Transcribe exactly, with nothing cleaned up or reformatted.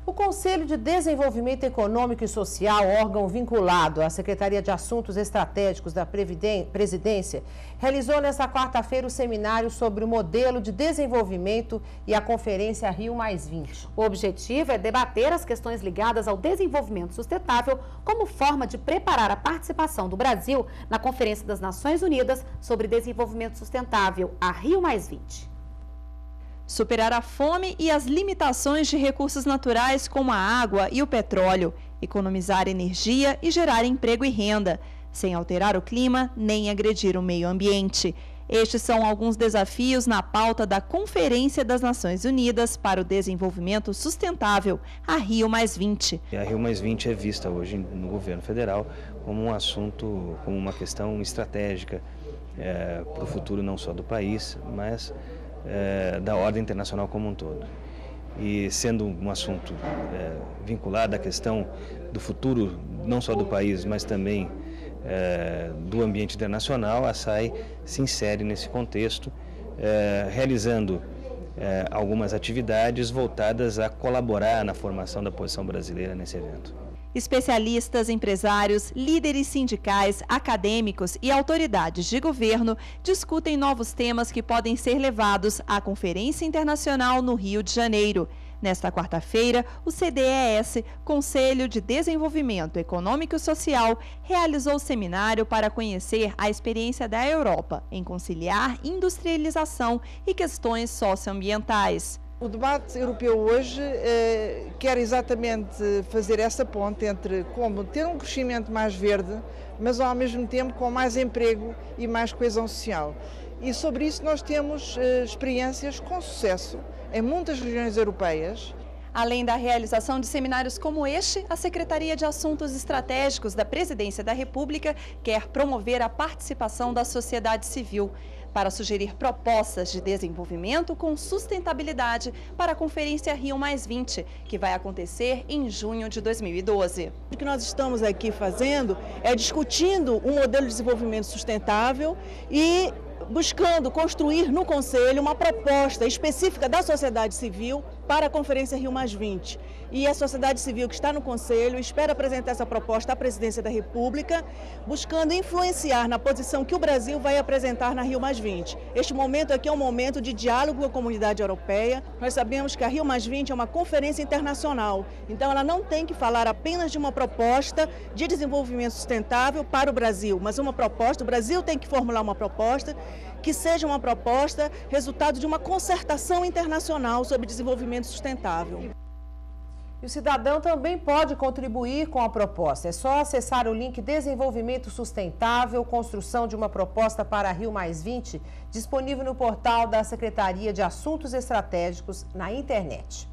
O Conselho de Desenvolvimento Econômico e Social, órgão vinculado à Secretaria de Assuntos Estratégicos da Presidência, realizou nesta quarta-feira o seminário sobre o modelo de desenvolvimento e a Conferência Rio mais vinte. O objetivo é debater as questões ligadas ao desenvolvimento sustentável como forma de preparar a participação do Brasil na Conferência das Nações Unidas sobre Desenvolvimento Sustentável, a Rio mais vinte. Superar a fome e as limitações de recursos naturais como a água e o petróleo, economizar energia e gerar emprego e renda, sem alterar o clima nem agredir o meio ambiente. Estes são alguns desafios na pauta da Conferência das Nações Unidas para o Desenvolvimento Sustentável, a Rio mais vinte. A Rio mais vinte é vista hoje no governo federal como um assunto, como uma questão estratégica é, para o futuro não só do país, mas É, da ordem internacional como um todo. E sendo um assunto é, vinculado à questão do futuro, não só do país, mas também é, do ambiente internacional, a S A I se insere nesse contexto, é, realizando é, algumas atividades voltadas a colaborar na formação da posição brasileira nesse evento. Especialistas, empresários, líderes sindicais, acadêmicos e autoridades de governo discutem novos temas que podem ser levados à Conferência Internacional no Rio de Janeiro. Nesta quarta-feira, o C D E S, Conselho de Desenvolvimento Econômico e Social, realizou seminário para conhecer a experiência da Europa em conciliar industrialização e questões socioambientais. O debate europeu hoje eh, quer exatamente fazer essa ponte entre como ter um crescimento mais verde, mas ao mesmo tempo com mais emprego e mais coesão social. E sobre isso nós temos eh, experiências com sucesso em muitas regiões europeias. Além da realização de seminários como este, a Secretaria de Assuntos Estratégicos da Presidência da República quer promover a participação da sociedade civil para sugerir propostas de desenvolvimento com sustentabilidade para a Conferência Rio mais vinte, que vai acontecer em junho de dois mil e doze. O que nós estamos aqui fazendo é discutindo um modelo de desenvolvimento sustentável e buscando construir no Conselho uma proposta específica da sociedade civil para a Conferência Rio mais vinte. E a sociedade civil que está no Conselho espera apresentar essa proposta à Presidência da República, buscando influenciar na posição que o Brasil vai apresentar na Rio mais vinte. Este momento aqui é um momento de diálogo com a comunidade europeia. Nós sabemos que a Rio mais vinte é uma conferência internacional, então ela não tem que falar apenas de uma proposta de desenvolvimento sustentável para o Brasil, mas uma proposta, o Brasil tem que formular uma proposta que seja uma proposta resultado de uma concertação internacional sobre desenvolvimento sustentável. E o cidadão também pode contribuir com a proposta. É só acessar o link Desenvolvimento Sustentável, construção de uma proposta para a Rio mais vinte, disponível no portal da Secretaria de Assuntos Estratégicos na internet.